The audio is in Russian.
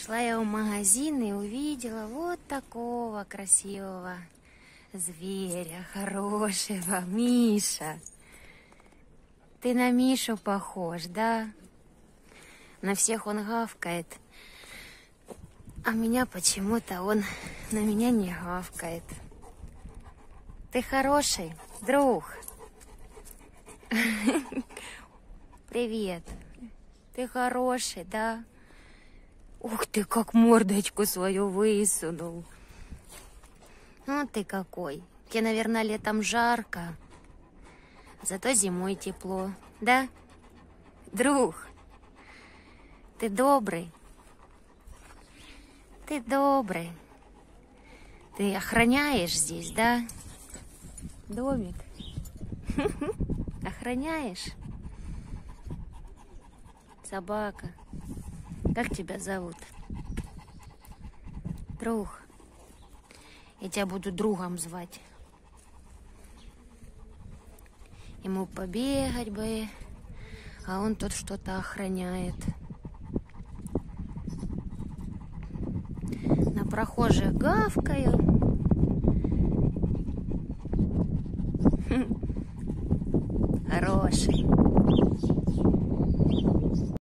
Шла я в магазин и увидела вот такого красивого зверя, хорошего, Миша. Ты на Мишу похож, да? На всех он гавкает, а меня почему-то он на меня не гавкает. Ты хороший, друг. Привет. Ты хороший, да? Ух ты, как мордочку свою высунул. Ну ты какой. Тебе, наверное, летом жарко. Зато зимой тепло, да? Друг, ты добрый. Ты добрый. Ты охраняешь здесь, да? Домик. Охраняешь? Собака. Как тебя зовут? Друг. Я тебя буду другом звать. Ему побегать бы, а он тут что-то охраняет. На прохожих гавкаю. Хороший.